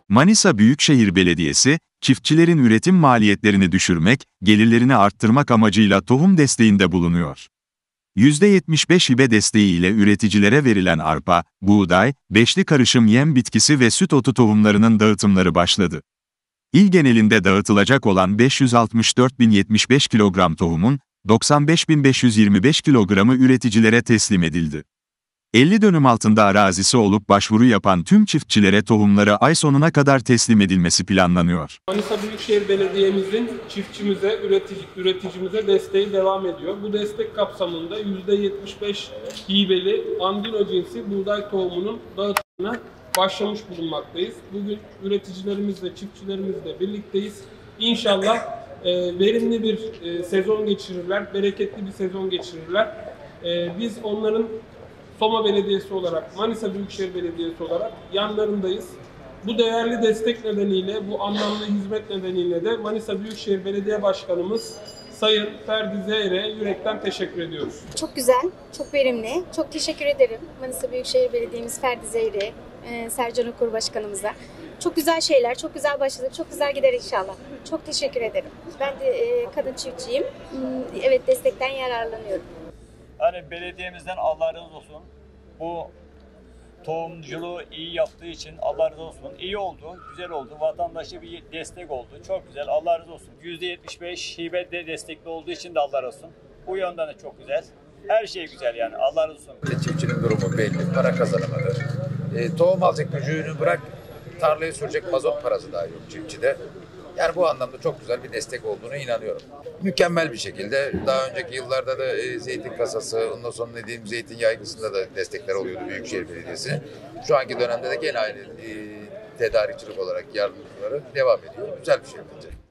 Manisa Büyükşehir Belediyesi, çiftçilerin üretim maliyetlerini düşürmek, gelirlerini arttırmak amacıyla tohum desteğinde bulunuyor. %75 hibe desteği ile üreticilere verilen arpa, buğday, beşli karışım yem bitkisi ve süt otu tohumlarının dağıtımları başladı. İl genelinde dağıtılacak olan 564.075 kilogram tohumun, 95.525 kilogramı üreticilere teslim edildi. 50 dönüm altında arazisi olup başvuru yapan tüm çiftçilere tohumları ay sonuna kadar teslim edilmesi planlanıyor. Manisa Büyükşehir Belediye'mizin çiftçimize, üreticimize desteği devam ediyor. Bu destek kapsamında %75 hibeli Andino cinsi buğday tohumunun dağıtımına başlamış bulunmaktayız. Bugün üreticilerimizle, çiftçilerimizle birlikteyiz. İnşallah verimli bir sezon geçirirler, bereketli bir sezon geçirirler. Biz onların Soma Belediyesi olarak, Manisa Büyükşehir Belediyesi olarak yanlarındayız. Bu değerli destek nedeniyle, bu anlamlı hizmet nedeniyle de Manisa Büyükşehir Belediye Başkanımız Sayın Ferdi Zeyrek'e yürekten teşekkür ediyoruz. Çok güzel, çok verimli. Çok teşekkür ederim Manisa Büyükşehir Belediye'miz Ferdi Zeyrek'e, Sercan Okur Başkanımıza. Çok güzel şeyler, çok güzel başladık, çok güzel gider inşallah. Çok teşekkür ederim. Ben de kadın çiftçiyim. Evet, destekten yararlanıyorum. Hani belediyemizden Allah razı olsun. Bu tohumculuğu iyi yaptığı için Allah razı olsun. İyi oldu, güzel oldu. Vatandaşa bir destek oldu. Çok güzel. Allah razı olsun. %75 hibe de destekli olduğu için de Allah razı olsun. Bu yönden de çok güzel. Her şey güzel yani. Allah razı olsun. Çiftçinin durumu belli. Para kazanamadı. Tohum alacak gücünü bırak, tarlaya sürecek mazot parası daha yok çiftçide. Yani bu anlamda çok güzel bir destek olduğunu inanıyorum. Mükemmel bir şekilde daha önceki yıllarda da zeytin kasası, ondan sonra dediğim zeytin yaygısında da destekler oluyordu Büyükşehir Belediyesi. Şu anki dönemde de gene aynı tedarikçilik olarak yardımcıları devam ediyor. Güzel bir şey bence.